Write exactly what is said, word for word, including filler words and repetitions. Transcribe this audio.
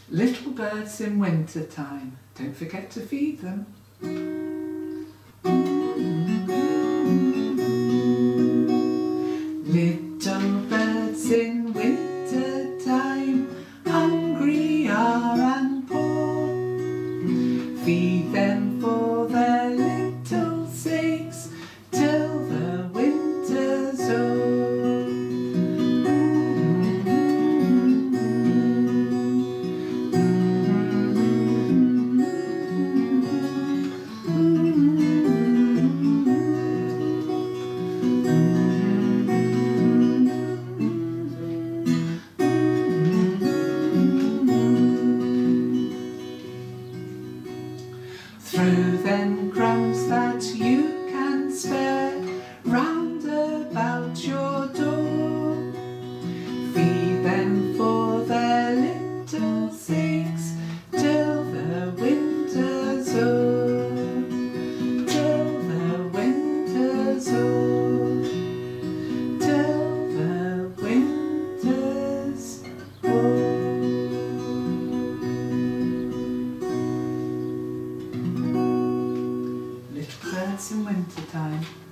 Little birds in winter time, don't forget to feed them. Little birds in winter time, hungry are and poor. Feed them for their little sakes, till the winter's o'er. Throw them crumbs that you can spare round about your door. Feed them for their little sakes, till the winter's o'er. Till the winter's o'er. Till the winter's o'er. Little birds in winter time.